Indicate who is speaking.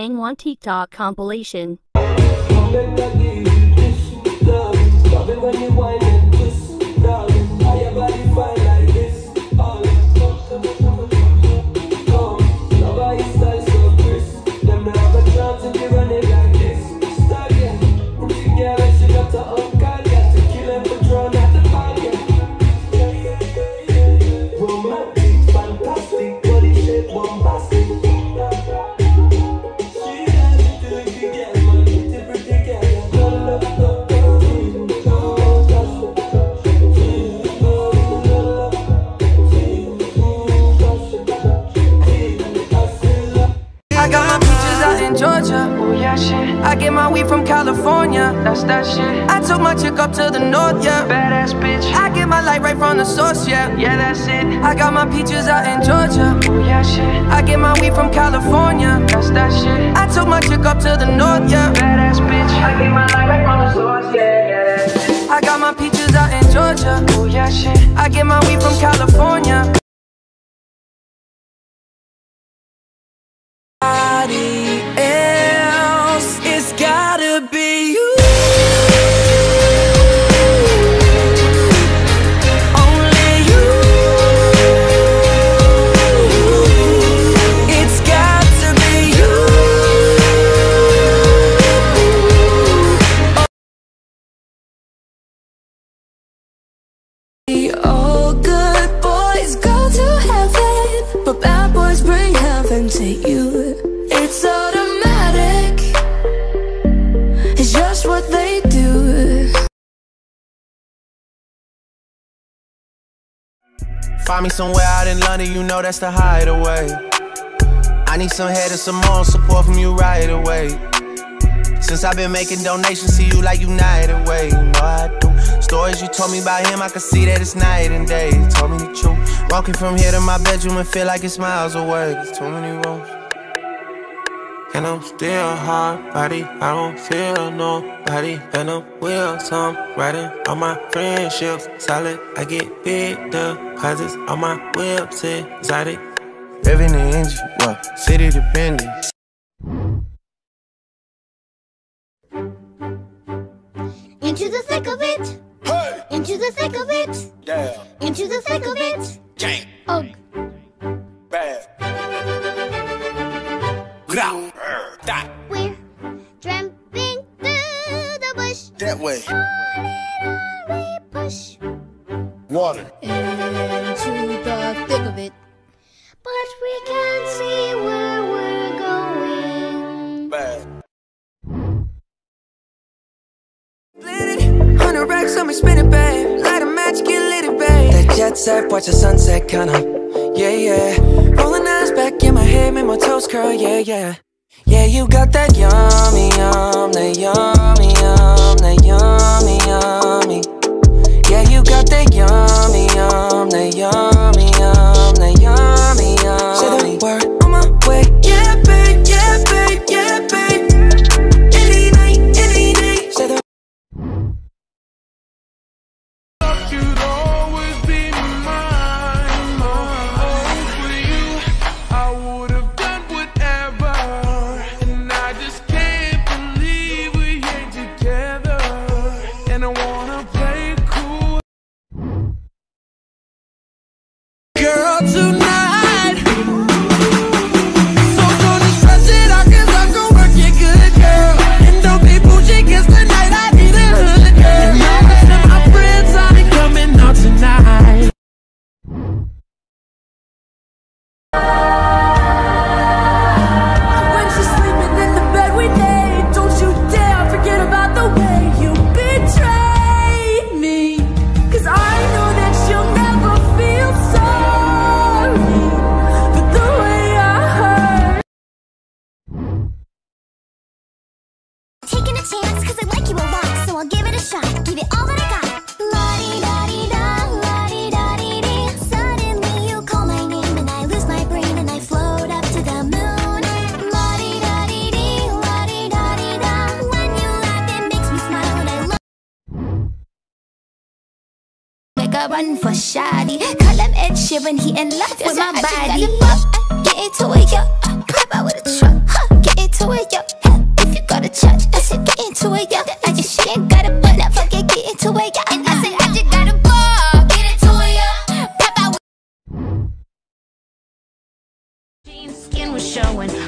Speaker 1: Sangwon TikTok compilation.
Speaker 2: I got my peaches out in Georgia. Oh yeah, shit. I get my weed from California. That's that shit. I took my chick up to the north, yeah. Badass bitch. I get my light right from the source, yeah. Yeah, that's it. I got my peaches out in Georgia. Oh yeah, shit. I get my weed from California. That's that shit. I took my chick up to the north, yeah. Badass bitch. I get my light right from the source, yeah. Yeah, that's it. I got my peaches out in Georgia. Oh yeah, shit. I get my weed from California. Else, it's gotta be you. Only you. It's got to be you. All good boys go to heaven, but bad boys bring heaven to you. It's automatic, it's just what they do.
Speaker 3: Find me somewhere out in London, you know that's the hideaway. I need some head and some more support from you right away. Since I've been making donations to you like United Way, you know I do. Stories you told me about him, I can see that it's night and day. You told me the truth. Walking from here to my bedroom and feel like it's miles away. There's too many rooms. And I'm still hard body, I don't feel nobody. And I'm wheels, I'm riding on my friendships. Solid, I get big deposits on my whips, exotic. Living the engine, what? City dependent.
Speaker 4: Into the thick of it. Hey. Into the thick of it. Yeah. Into the thick of it.
Speaker 5: Gang.
Speaker 4: Ugh.
Speaker 5: Bad. Growl. That.
Speaker 4: We're tramping through the bush.
Speaker 5: That way.
Speaker 4: On it on we push.
Speaker 5: Water.
Speaker 4: Into the thick of it. But we can't see where we're going.
Speaker 5: Bad.
Speaker 2: 100 racks on me spinning, babe. Light a match, get lit, babe. That jet set, watch the sunset, kinda. Yeah, yeah. Rolling eyes back in my head, make my toes curl, yeah, yeah. Yeah, you got that yummy, yum, that yummy, yum, that yummy, yummy. Yeah, you got that yummy, yum, that yummy, yum, that yummy, yummy. Say the word on my way, yeah, babe, yeah, babe, yeah, babe. Any night, any day. Say the
Speaker 6: you'd always be mine, mine. For you, I would have done whatever, and I just can't believe we ain't together. And I wanna play cool,
Speaker 2: girl, tonight. So don't stress it out, 'cause I'm gonna work it good, girl. And don't be bougie, 'cause tonight I need a hood, girl.
Speaker 6: and all the rest of my friends I ain't coming out tonight.
Speaker 2: When she's sleeping in the bed we made, don't you dare forget about the way you betrayed me. 'Cause I know that she'll never feel sorry for the way I hurt.
Speaker 4: Taking a chance, 'cause I like you a lot, so I'll give it a shot. Give it all that I got. La-di-da-di-da, la-di-da-di-dee. Suddenly you call my name and I lose my brain and I float up to the moon. La-di-da-di-dee, la-di-da-di-da. When you laugh it makes me smile and I love. Make a run for shoddy. Call him Ed Sheeran, he in love with my body. Get into it, yeah. Pop out with a truck. Get into it,
Speaker 7: showing.